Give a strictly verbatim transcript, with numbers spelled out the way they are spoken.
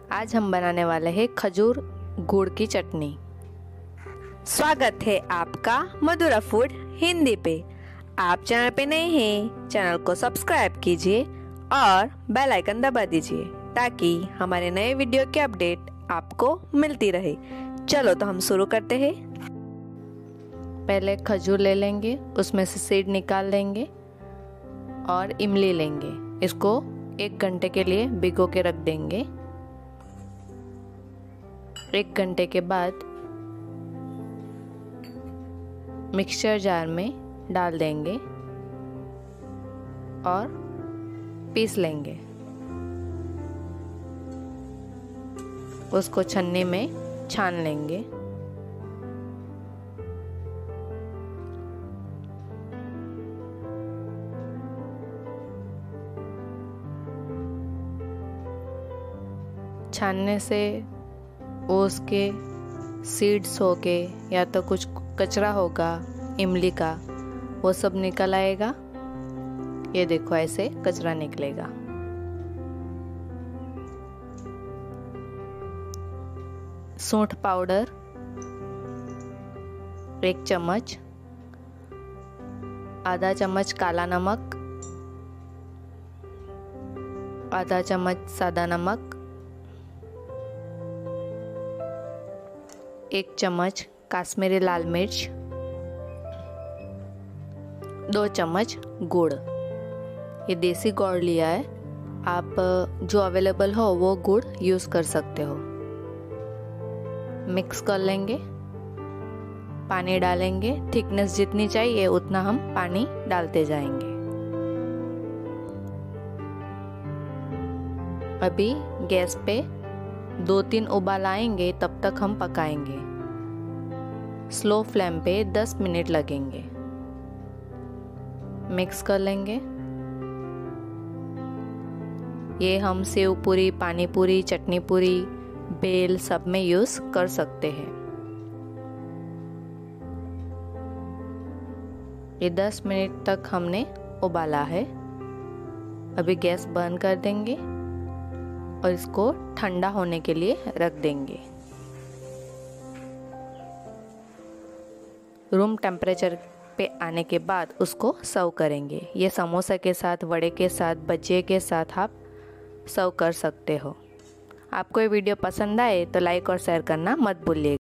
आज हम बनाने वाले हैं खजूर गुड़ की चटनी। स्वागत है आपका मधुरा फूड हिंदी पे। आप चैनल पे नए हैं, चैनल को सब्सक्राइब कीजिए और बेल आइकन दबा दीजिए ताकि हमारे नए वीडियो की अपडेट आपको मिलती रहे। चलो तो हम शुरू करते हैं। पहले खजूर ले लेंगे, उसमें से सीड निकाल लेंगे और इमली लेंगे। इसको एक घंटे के लिए भिगो के रख देंगे। एक घंटे के बाद मिक्सचर जार में डाल देंगे और पीस लेंगे। उसको छन्नी में छान लेंगे। छानने से उसके सीड्स होके या तो कुछ कचरा होगा इमली का, वो सब निकल आएगा। ये देखो ऐसे कचरा निकलेगा। सूंठ पाउडर एक चम्मच, आधा चम्मच काला नमक, आधा चम्मच सादा नमक, एक चम्मच काश्मीरी लाल मिर्च, दो चम्मच गुड़। ये देसी गुड़ लिया है, आप जो अवेलेबल हो वो गुड़ यूज़ कर सकते हो। मिक्स कर लेंगे, पानी डालेंगे। थिकनेस जितनी चाहिए उतना हम पानी डालते जाएंगे। अभी गैस पे दो तीन उबाल आएंगे, तब तक हम पकाएंगे। स्लो फ्लेम पे दस मिनट लगेंगे। मिक्स कर लेंगे। ये हम सेव पूरी, पानी पूरी, चटनी पूरी, बेल सब में यूज कर सकते हैं। ये दस मिनट तक हमने उबाला है। अभी गैस बंद कर देंगे और इसको ठंडा होने के लिए रख देंगे। रूम टेम्परेचर पे आने के बाद उसको सर्व करेंगे। ये समोसा के साथ, वड़े के साथ, भजिए के साथ आप सर्व कर सकते हो। आपको ये वीडियो पसंद आए तो लाइक और शेयर करना मत भूलिएगा।